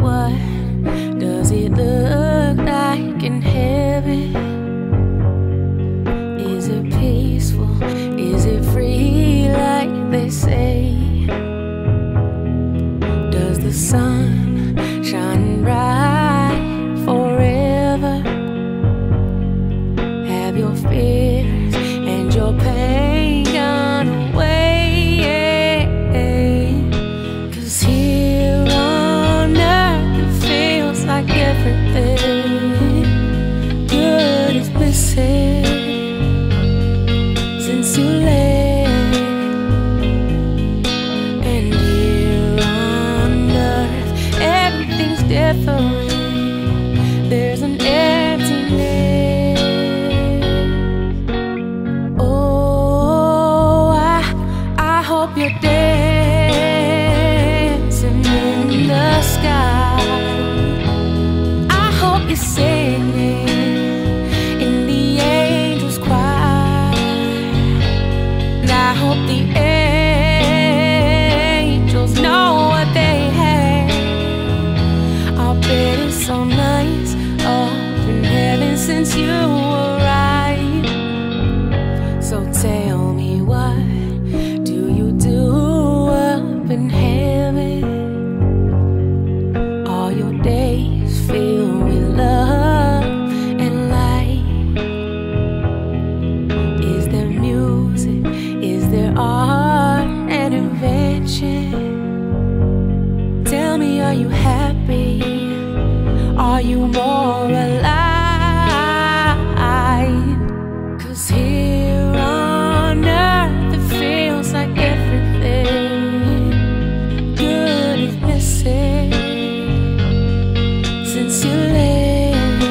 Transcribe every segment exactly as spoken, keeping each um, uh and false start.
What does it look like in heaven? Is it peaceful? Is it free like they say? Does the sun shine bright forever? Have your fears and your pain gone away? 'Cause here on earth it feels like everything good is missing since you left. And here on earth everything's different. There's an emptiness. Oh, I, I hope you're dancing in the sky. I hope you're singing in the angels' choir. And I hope the angels know what they have. I'll bet it's so nice up in heaven since you arrived. So tell me, what do you do up in heaven? All your days filled with love and light. Is there music? Is there art and invention? Tell me, are you happy? Are you more alive? 'Cause here on earth it feels like everything good is missing since you left.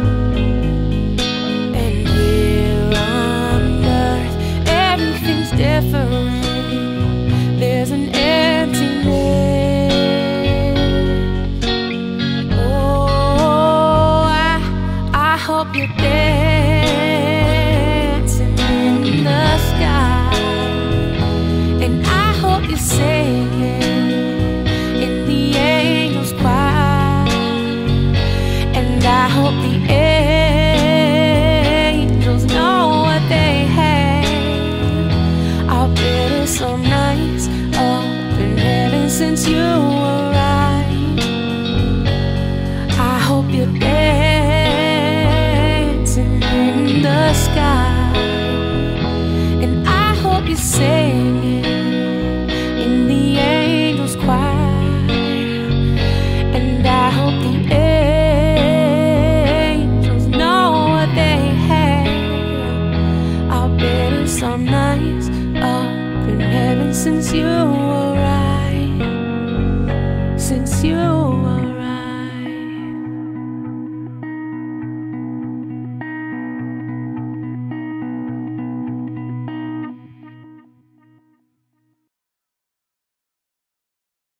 And here on earth everything's different. There's an emptiness. Oh, I, I hope you're dancing in the sky. And I hope you're singing in the angels' choir. And I hope the angels know what they have. I'll bet it's so nice up in heaven since you arrived. I hope you're dancing in the sky. And I hope you're singing in the angels' choir. And I hope the angels know what they have. I'll bet it's so nice up in heaven since you